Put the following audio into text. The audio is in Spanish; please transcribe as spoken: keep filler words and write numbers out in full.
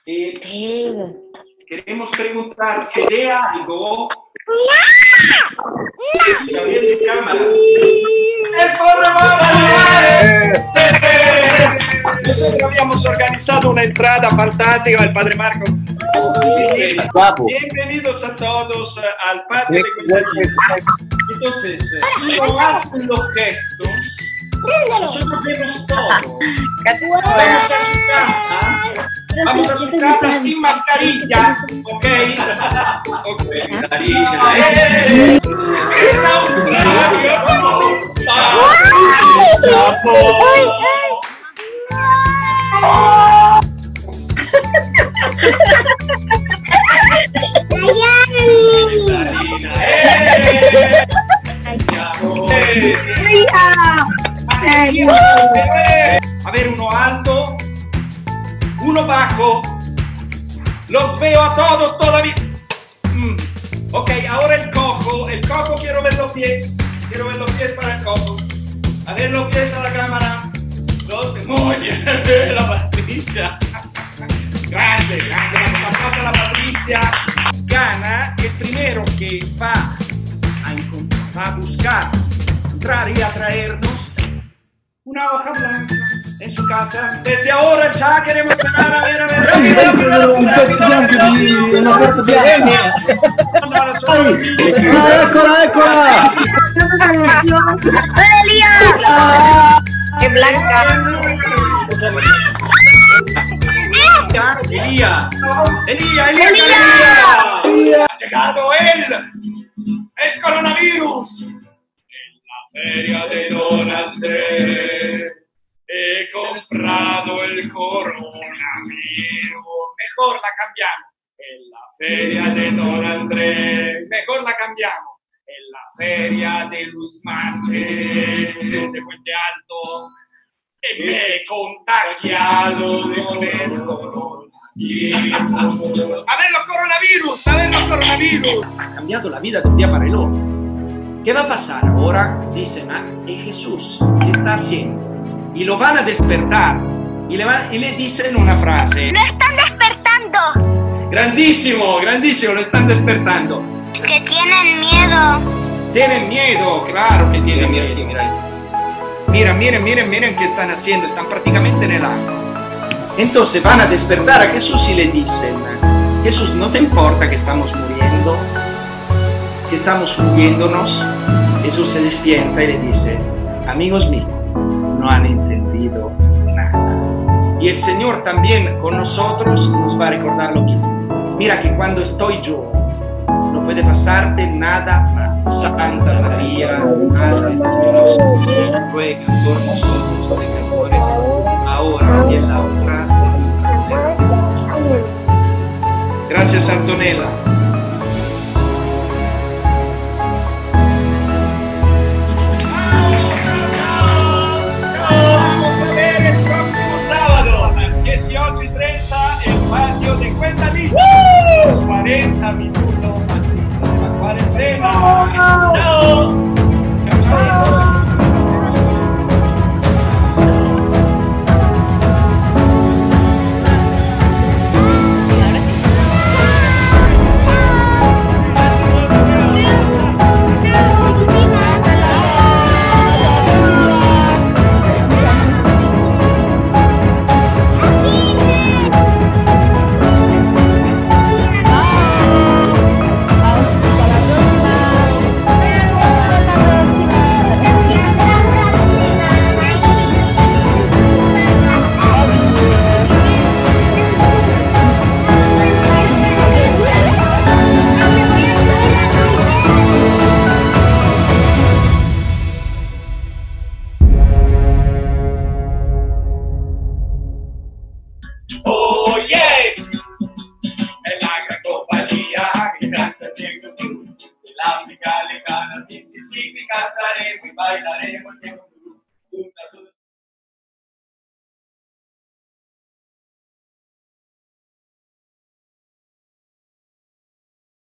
Eh, Sí. queremos preguntar, ¿se ve algo? Gabriel de cámara. ¡El pobre Marco! Nosotros habíamos organizado una entrada fantástica al Padre Marco. Bienvenidos a todos al patio de Cuentalinos. Entonces, si no hacen los gestos, nosotros vemos todo. Vamos a su casa. Vamos a su casa sin mascarilla, ¿ok? Ok, Karina. ¡Eh! ¡En Australia! A ver, uno alto, uno bajo. Los veo a todos todavía. Mm. Ok, ahora el cojo. El cojo, quiero ver los pies. Quiero ver los pies para el cojo. A ver los pies a la cámara. Los... Muy bien, la Patricia. Grande, grande. Un aplauso a la Patricia. Gana el primero que va a, va a buscar, entrar y atraernos una hoja blanca en su casa. Desde ahora ya queremos ganar. A ver, a ver. ¡Rápido, rápido, rápido! ¡Eccola, eccola! ¡Qué blanca! Elía, Elía, Elía, Elía. Ha llegado él, el coronavirus. En la feria de Don Andrés he comprado el coronavirus. Mejor la cambiamos. En la feria de Don Andrés, mejor la cambiamos. En la feria de Luis Marche, de Puente Alto. Me he contagiado con el coronavirus. A ver los coronavirus, a ver los coronavirus. Ha cambiado la vida de un día para el otro. ¿Qué va a pasar ahora? Dicen, ah, es Jesús, ¿qué está haciendo? Y lo van a despertar y le, van, y le dicen una frase. ¡Lo están despertando! Grandísimo, grandísimo, lo están despertando. Que tienen miedo. Tienen miedo, claro que tienen miedo. Mira, miren, miren, miren qué están haciendo, están prácticamente en el agua. Entonces van a despertar a Jesús y le dicen, Jesús, ¿no te importa que estamos muriendo? Que estamos hundiéndonos. Jesús se despierta y le dice, amigos míos, no han entendido nada. Y el Señor también con nosotros nos va a recordar lo mismo. Mira que cuando estoy yo, no puede pasarte nada más. Santa María, Madre de Dios, ruega por nosotros pecadores, ahora y en la hora de nuestra muerte. Gracias, Antonella. Vamos a ver el próximo sábado a las dieciocho y treinta el patio de Cuentalinos. Los cuarenta minutos de la cuarentena. ¡No! Oh yes, è la gran compagnia che canta Diego Giù, dell'Africa, le Ghana, Mississippi, cantaremo e balleremo Diego